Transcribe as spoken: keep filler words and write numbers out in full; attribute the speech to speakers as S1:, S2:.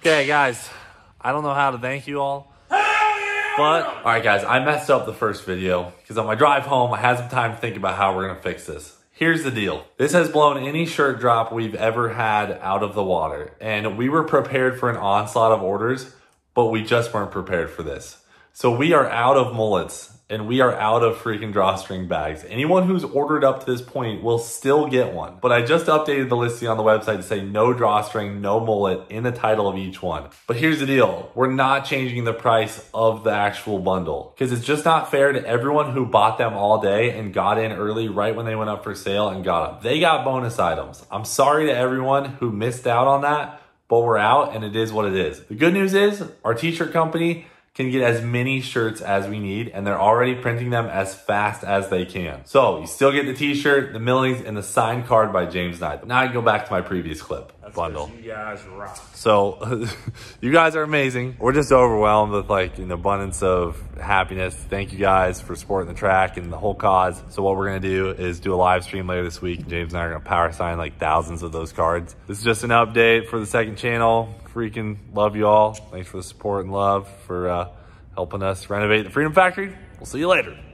S1: Okay, guys, I don't know how to thank you all. But, all right, guys, I messed up the first video because on my drive home, I had some time to think about how we're going to fix this. Here's the deal. This has blown any shirt drop we've ever had out of the water. And we were prepared for an onslaught of orders, but we just weren't prepared for this. So we are out of mullets and we are out of freaking drawstring bags. Anyone who's ordered up to this point will still get one. But I just updated the listing on the website to say no drawstring, no mullet in the title of each one. But here's the deal. We're not changing the price of the actual bundle because it's just not fair to everyone who bought them all day and got in early right when they went up for sale and got them. They got bonus items. I'm sorry to everyone who missed out on that, but we're out and it is what it is. The good news is our t-shirt company can get as many shirts as we need, and they're already printing them as fast as they can. So you still get the t-shirt, the millies, and the signed card by James Knight. Now I can go back to my previous clip.
S2: That's
S1: bundle.
S2: You guys rock.
S1: So you guys are amazing. We're just overwhelmed with like an abundance of happiness. Thank you guys for supporting the track and the whole cause. So what we're gonna do is do a live stream later this week. James and I are gonna power sign like thousands of those cards. This is just an update for the second channel. Freaking love you all. Thanks for the support and love for uh, helping us renovate the Freedom Factory. We'll see you later.